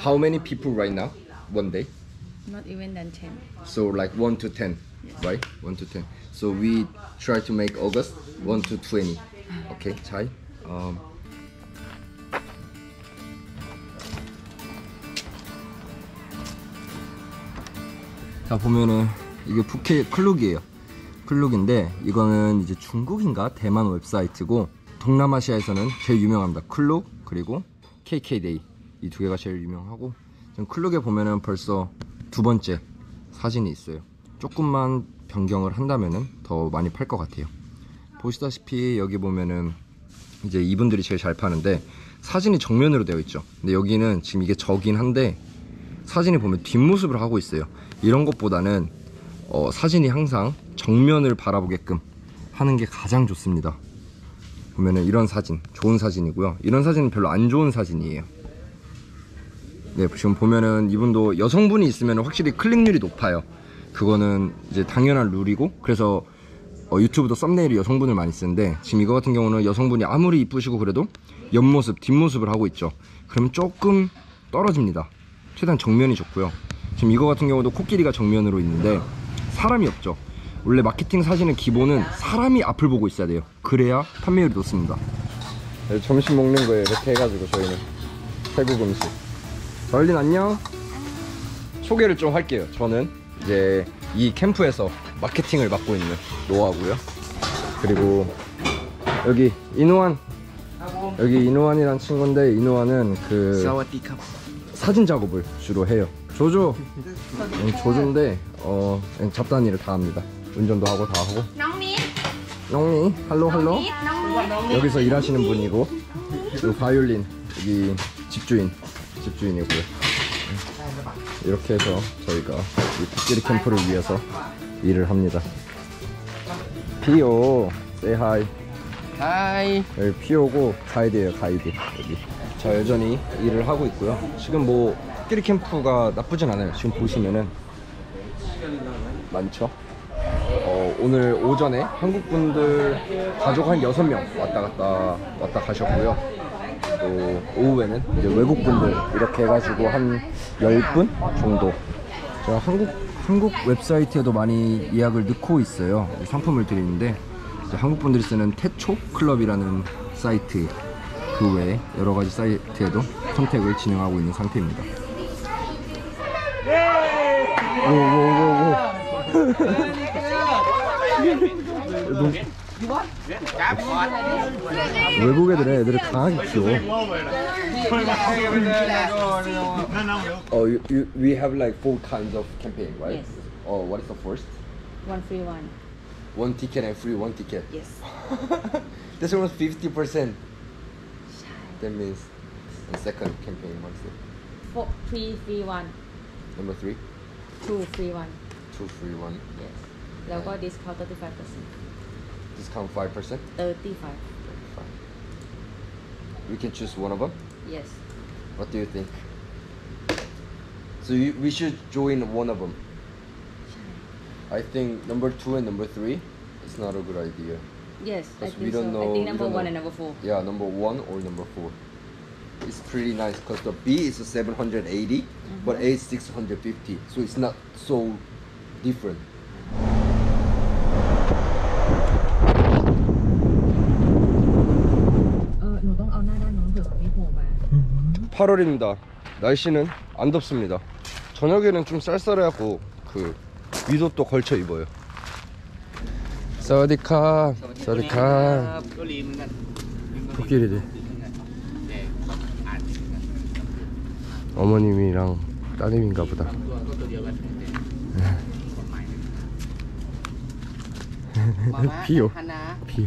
How many people right now? One day? Not even than 10. So like 1 to 10, Yes. right? 1 to 10. So we try to make August 1 to 20. Okay, 잘. 자 보면은 이게 부케 클룩이에요. 클룩인데 이거는 이제 중국인가 대만 웹사이트고 동남아시아에서는 제일 유명합니다. 클룩 그리고 KKday 이 두 개가 제일 유명하고 지금 클룩에 보면은 벌써 두 번째 사진이 있어요. 조금만 변경을 한다면은 더 많이 팔 것 같아요. 보시다시피 여기 보면은 이제 이분들이 제일 잘 파는데 사진이 정면으로 되어 있죠. 근데 여기는 지금 이게 저긴 한데 사진이 보면 뒷모습을 하고 있어요. 이런 것보다는 사진이 항상 정면을 바라보게끔 하는 게 가장 좋습니다. 보면은 이런 사진 좋은 사진이고요. 이런 사진은 별로 안 좋은 사진이에요. 네, 지금 보면은 이분도 여성분이 있으면 확실히 클릭률이 높아요. 그거는 이제 당연한 룰이고, 그래서 유튜브도 썸네일이 여성분을 많이 쓰는데 지금 이거 같은 경우는 여성분이 아무리 이쁘시고 그래도 옆모습 뒷모습을 하고 있죠. 그러면 조금 떨어집니다. 최대한 정면이 좋고요. 지금 이거 같은 경우도 코끼리가 정면으로 있는데 사람이 없죠. 원래 마케팅 사진은 기본은 사람이 앞을 보고 있어야 돼요. 그래야 판매율이 높습니다. 네, 점심 먹는 거예요. 이렇게 해가지고 저희는 태국 음식. 얼린 안녕. 소개를 좀 할게요. 저는 이제 이 캠프에서 마케팅을 맡고 있는 노아고요. 그리고 여기 이노한, 여기 이노한이란 친구인데 이노한은 그 사진 작업을 주로 해요. 조조, 조조인데 잡다한 일을 다 합니다. 운전도 하고 다 하고. 농미, 할로. 여기서 일하시는 분이고, 그리고 바이올린 여기 집주인이고요. 이렇게 해서 저희가 이 코끼리 캠프를 위해서 일을 합니다. 피오, say hi. 하이. 여기 피오고 가이드예요, 가이드. 여기. 자, 여전히 일을 하고 있고요. 지금 뭐 코끼리 캠프가 나쁘진 않아요. 지금 보시면은 많죠. 오늘 오전에 한국 분들 가족 한 6명 왔다 가셨고요. 또 오후에는 이제 외국 분들 이렇게 해가지고 한 10분 정도. 제가 한국 웹사이트에도 많이 예약을 넣고 있어요. 상품을 드리는데 이제 한국 분들이 쓰는 태초 클럽이라는 사이트 그 외에 여러 가지 사이트에도 선택을 진행하고 있는 상태입니다. 오오오오. 외국 애들이 강하게 키워. We have like 4 kinds of campaign, right? Yes. What is the first? 1 free 1. 1 ticket and free 1 ticket. Yes. That's almost 50%. That means the second campaign, what is it? 4 free 1. Number 3? 2 free 1. 2 free 1. Yes. แล้วก็ discount 35%. Discount 5%? 35. We can choose one of them? Yes. What do you think? So we should join one of them. I think number 2 and number 3 is not a good idea. Yes, I Because we think don't so. know- I think we number don't 1 know. and number 4. Yeah, number 1 or number 4. It's pretty nice because the B is a 780, but A is 650. So it's not so different. 너ต้องเอาหน้าด้านโน้นเผื่อมีโผล่มา 8월입니다. 날씨는 안 덥습니다. 저녁에는 좀 쌀쌀해갖고 그 위도 또 걸쳐 입어요. 사와디캅. 사와디캅. 코끼리들. 어머님이랑 따님인가 보다. 비오. 비오.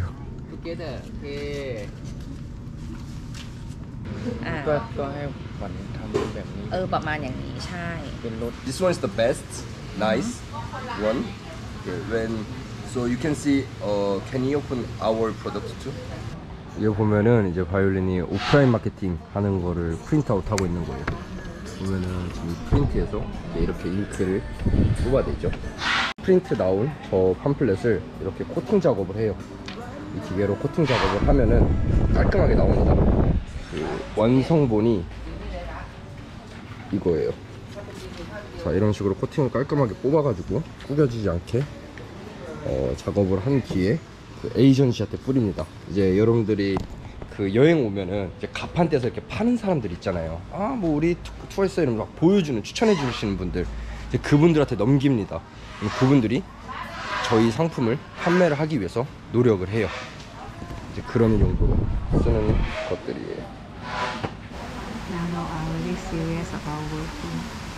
ก็ให้ขวัญทำแบบนี้ประมาณอย่างนี้ใช่เป็นรถ This one is the best, nice one. Okay, so you can see. Can you open our product too? 이거 보면은 이제 바이올린이 오프라인 마케팅 하는 거를 프린트아웃 하고 있는 거예요. 보면은 지금 프린트에서 이렇게 잉크를 뽑아내죠. 프린트 나온 저 팜플렛을 이렇게 코팅 작업을 해요. 이 기계로 코팅 작업을 하면은 깔끔하게 나옵니다. 그 완성본이 이거예요. 자, 이런 식으로 코팅을 깔끔하게 뽑아가지고 구겨지지 않게 작업을 한 뒤에 그 에이전시한테 뿌립니다. 이제 여러분들이 그 여행 오면은 이제 가판대에서 이렇게 파는 사람들 있잖아요. 아, 뭐 우리 투어했어 이러면 막 보여주는, 추천해 주시는 분들, 이제 그분들한테 넘깁니다. 그분들이 저희 상품을 판매를 하기 위해서 노력을 해요. 이제 그런 용도로 쓰는 것들이에요. Now we are really serious about working.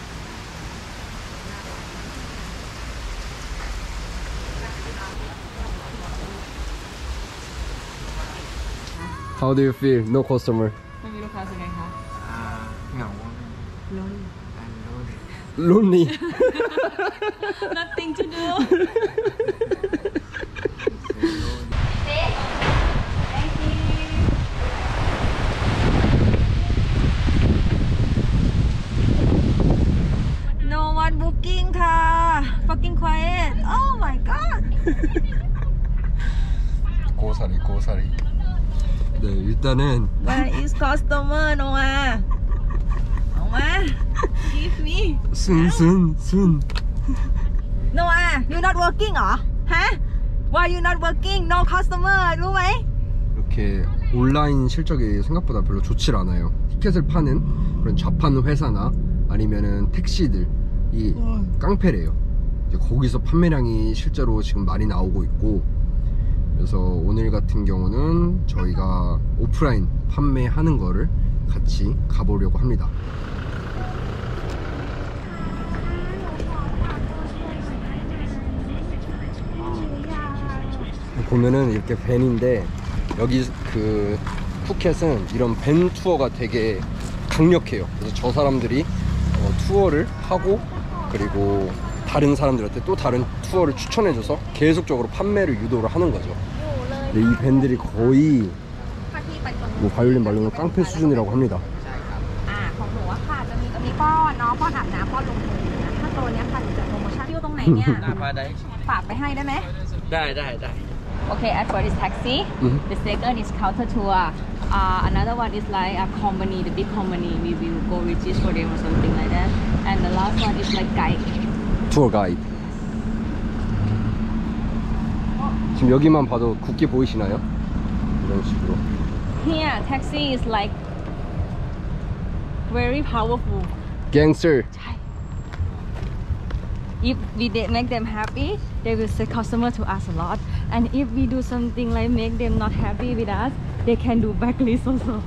How do you feel? No customer. ไม่มีลูกค้าเป็นไงคะเหงา Lonely. Nothing to do. No one booking ค่ะ Fucking quiet. Oh my god. 고사리. 네, 일단은 Where is customer, Noah? Noah, give me. 순. Noah, you not working เหรอ Huh? Why you not working? No customer, รู้ไหม 이렇게 온라인 실적이 생각보다 별로 좋질 않아요. 티켓을 파는 그런 자판 회사나 아니면은 택시들이 깡패래요. 이제 거기서 판매량이 실제로 지금 많이 나오고 있고, 그래서 오늘 같은 경우는 저희가 오프라인 판매하는 거를 같이 가보려고 합니다. 보면은 이렇게 밴인데, 여기 그 푸켓은 이런 밴 투어가 되게 강력해요. 그래서 저 사람들이 투어를 하고, 그리고 다른 사람들한테 또 다른 투어를 추천해줘서 계속적으로 판매를 유도를 하는 거죠. 근데 이 밴들이 거의 뭐 바이올린 말로는 깡패 수준이라고 합니다. ของหนูอะค่ะจะมีตัวนี้ป้อนน้องป้อนอาบน้ำป้อนลงมือถ้าตัวเนี้ยค่ะหนูจะโปรโมชั่นอยู่ตรงไหนเนี่ยหน้าพาได้ฝากไปให้ได้ไหมได้ Okay, at first is taxi. Mhm. The second is counter tour. Another one is like a company, the big company. We will go register for them or something like that. And the last one is like guide. 투어 가이드. 지금 여기만 봐도 국기 보이시나요? 이런 식으로. Here, taxi is like very powerful. 갱스터. If we make them happy, they will say customer to us a lot. And if we do something like make them not happy with us, they can do backlist also.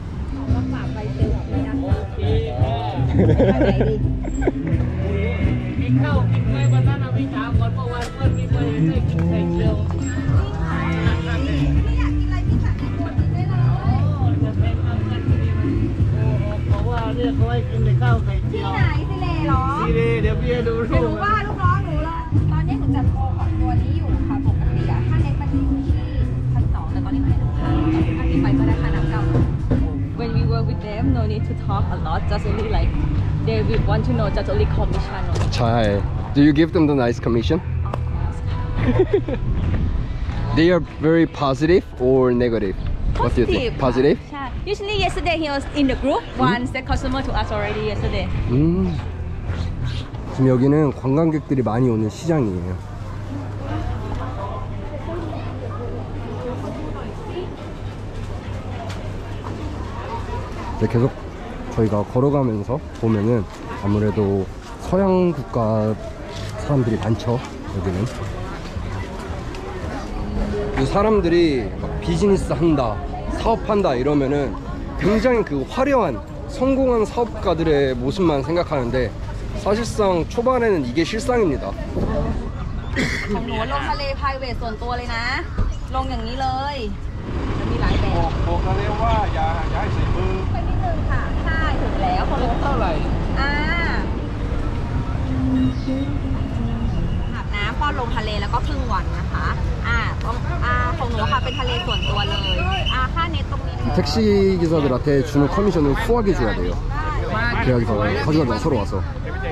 เข้ากินไว้วันนั้นเอาไปถามก่อนเมื่อวานเพื่อนกินไปได้กินไข่เจียวบอกว่าเรียกเขาให้กินในข้าวไข่เจียวที่ไหนสิเลเหรอซีเดย์เดี๋ยวพี่จะดูไม่รูปรู้ว่าลูกน้องหนูเลยตอนนี้หนูจัดโปรของตัวนี้อยู่ค่ะปกติอะถ้าเน็ตมันอยู่ที่1,200แต่ตอนนี้มันอันนี้ไปก็ได้ค่ะน้ำเก่า When we work with them, no need to talk a lot. Just only like they will want to know just only commission. 잘. Do you give them the nice commission? Of course. They are very positive or negative? What do you think? Positive? ใช่ Usually yesterday he was in the group. One said customer to us already yesterday. 지금 여기는 관광객들이 많이 오는 시장이에요. 계속 저희가 걸어가면서 보면은 아무래도 서양 국가 사람들이 많죠. 여기는 그 사람들이 막 비즈니스 한다, 사업한다 이러면은 굉장히 그 화려한 성공한 사업가들의 모습만 생각하는데 사실상 초반에는 이게 실상입니다. ของหนูลงทะเล private ส่วนตัวเลยนะ ลงอย่างนี้เลยจะมีหลายแบบบอกเขาเรียกว่าอย่าให้ใส่มือไปนิดนึงค่ะ ใช่ถึงแล้วคนลงเท่าไหร่อาบน้ำป้อนลงทะเลแล้วก็ครึ่งวันนะคะของหนูค่ะเป็นทะเลส่วนตัวเลยค่าเน็ตตรงนี้ 택시 기사들한테 주는 커미션을 후하게 줘야 돼요. 그래서 가져가면 서로 와서.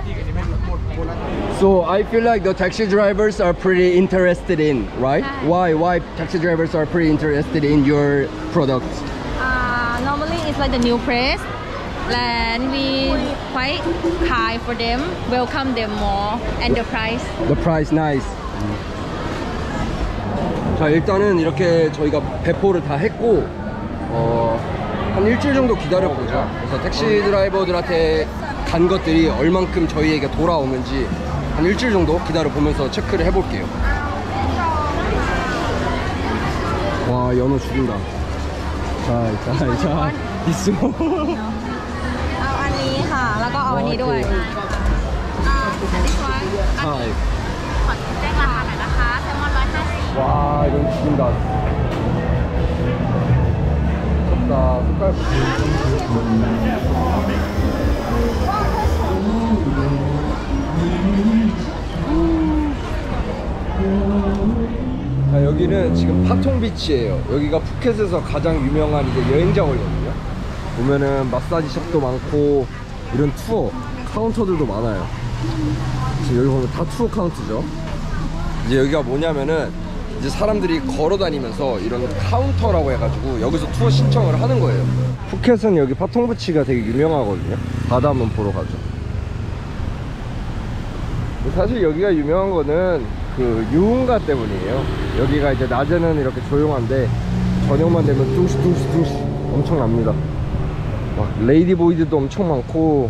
So I feel like the taxi drivers are pretty interested in, right? Why taxi drivers are pretty interested in your product? Normally it's like the new press and we quite high for them, welcome them more, and the price. The price nice. 자, 일단은 이렇게 저희가 배포를 다 했고 한 일주일 정도 기다려보죠. 그래서 택시 드라이버들한테 간 것들이 얼만큼 저희에게 돌아오는지 한 일주일 정도 기다려보면서 체크를 해볼게요. 와, 연어 죽인다. 자, 있어. เอาอันนี้ค่ะแล้วก็เอาอันนี้ด้วย this one ใช่ขอแจ้งราคาหน่อยนะคะแซลมอน150 와, 이건 죽인다. 나 색깔. 자, 여기는 지금 파통비치예요. 여기가 푸켓에서 가장 유명한 이제 여행자거리거든요. 보면은 마사지샵도 많고 이런 투어 카운터들도 많아요. 지금 여기 보면 다 투어 카운트죠. 이제 여기가 뭐냐면은 이제 사람들이 걸어 다니면서 이런 카운터라고 해가지고 여기서 투어 신청을 하는 거예요. 푸켓은 여기 파통비치가 되게 유명하거든요. 바다 한번 보러 가죠. 사실 여기가 유명한 거는 그 유흥가 때문이에요. 여기가 이제 낮에는 이렇게 조용한데 저녁만 되면 둥시둥시 엄청납니다. 막 레이디보이들도 엄청 많고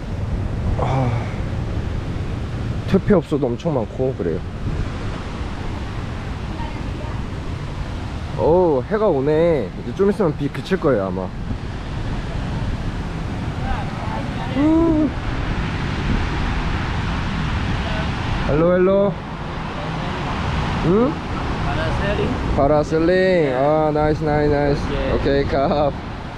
퇴폐업소도 엄청 많고 그래요. 오, 해가 오네. 이제 좀 있으면 비 그칠 거예요 아마. 헬로. 응? 파라셀링. 아, 나이스. 오케이, 컵.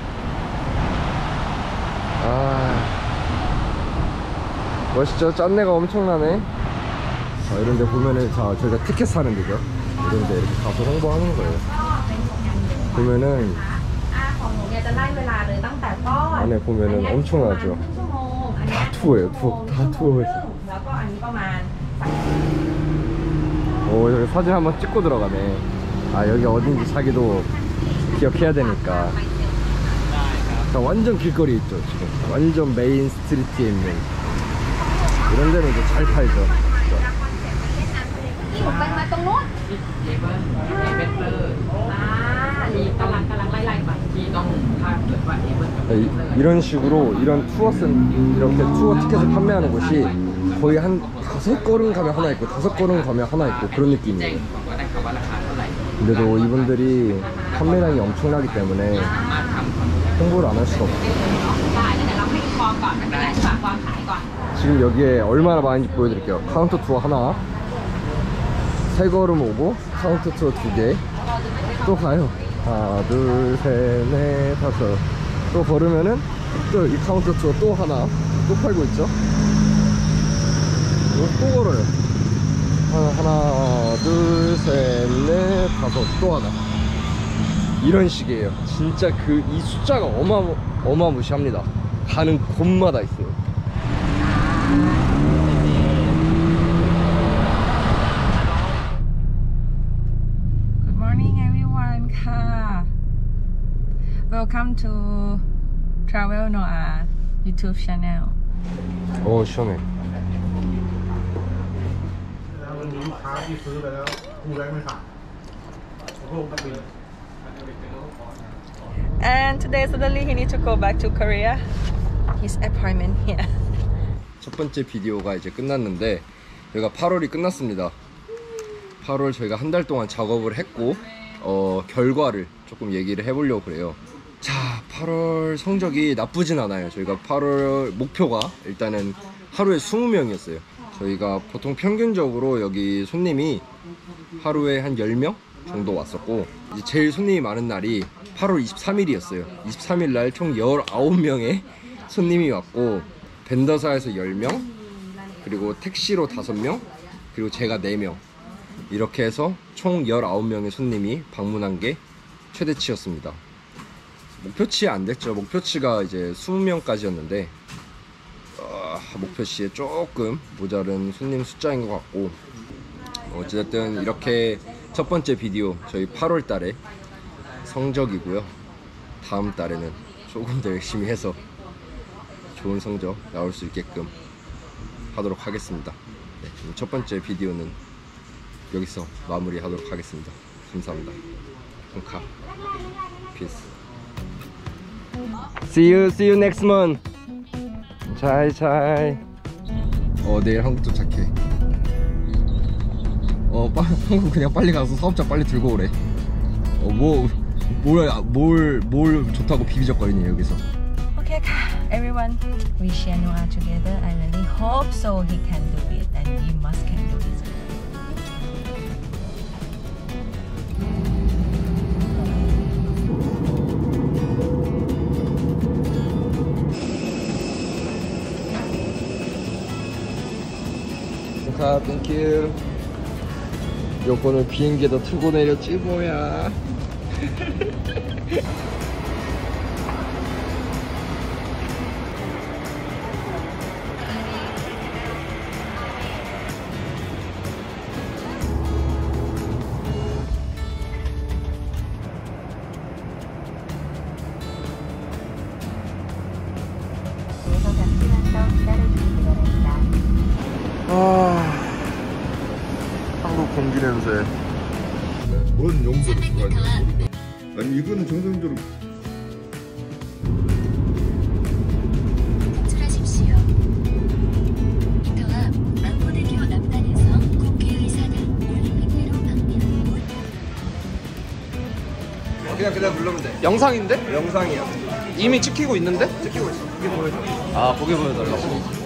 멋있죠? 짠내가 엄청나네. 자, 이런데 보면은, 자, 저희가 티켓 사는 데죠. 이런데 이렇게 가서 홍보하는 거예요. 보면은 안에 보면은 엄청나죠. 다 투어예요. 다 투어에서. 오, 여기 사진 한번 찍고 들어가네. 아, 여기 어딘지 자기도 기억해야 되니까. 자, 완전 길거리 있죠 지금. 완전 메인 스트리트에 있는 이런 데는 이제 잘 팔죠. 이런 식으로 이런 이렇게 투어 티켓을 판매하는 곳이 거의 한 5걸음 가면 하나 있고 5걸음 가면 하나 있고 그런 느낌이에요. 근데도 이분들이 판매량이 엄청나기 때문에 홍보를 안 할 수가 없어요. 지금 여기에 얼마나 많은지 보여드릴게요. 카운터 투어 하나, 3걸음 오고 카운터 투어 2개, 또 가요. 하나, 둘, 셋, 넷, 다섯. 또 걸으면은 또 이 카운터 투어 또 하나 또 팔고 있죠. 또 걸어요. 하나, 둘, 셋, 넷, 다섯, 또 하나. 이런 식이에요. 진짜 이 숫자가 어마무시합니다. 가는 곳마다 있어요. Good morning everyone ค่ะ Welcome to Travel Noah YouTube channel. 시원해. วันนี้ลูกค้าที่ซื้อไปแล้วคู่แรกไม่ผ่านขอโทษครับ And today suddenly he need to go back to Korea. His appointment here. 첫 번째 비디오가 이제 끝났는데 저희가 8월이 끝났습니다. 8월 저희가 한 달 동안 작업을 했고 결과를 조금 얘기를 해보려고 그래요. 자, 8월 성적이 나쁘진 않아요. 저희가 8월 목표가 일단은 하루에 20명이었어요. 저희가 보통 평균적으로 여기 손님이 하루에 한 10명 정도 왔었고, 이제 제일 손님이 많은 날이 8월 23일이었어요 23일 날 총 19명의 손님이 왔고, 벤더사에서 10명, 그리고 택시로 5명, 그리고 제가 4명, 이렇게 해서 총 19명의 손님이 방문한 게 최대치였습니다. 목표치에 안 됐죠. 목표치가 이제 20명까지였는데 목표치에 조금 모자른 손님 숫자인 것 같고, 어쨌든 이렇게 첫 번째 비디오 저희 8월 달에 성적이고요. 다음 달에는 조금 더 열심히 해서 좋은 성적 나올 수 있게끔 하도록 하겠습니다. 네, 그럼 첫 번째 비디오는 여기서 마무리하도록 하겠습니다. 감사합니다. 카 피스. See you next month. 잘. 내일 한국 도착해. 한국 그냥 빨리 가서 사업자 빨리 들고 오래. 뭘 좋다고 비비적거리니 여기서. Okay, everyone, we share Noah together. I really hope so he can do it, and you must can do it. 땡큐. 요거는 비행기에다 두고 내렸지 뭐야. 한국 공기 냄새. 뭔 용도로 들어가냐. 아니 이거는 정상적으로. 탈출하십시오. 이터와 망고대교 남단에서 국회의사당 올림픽대로 방면. 그냥 누르면 돼. 영상인데? 영상이야. 이미 찍히고 있는데? 찍히고 있어. 이게 보여줘. 아, 보게 보여달라고.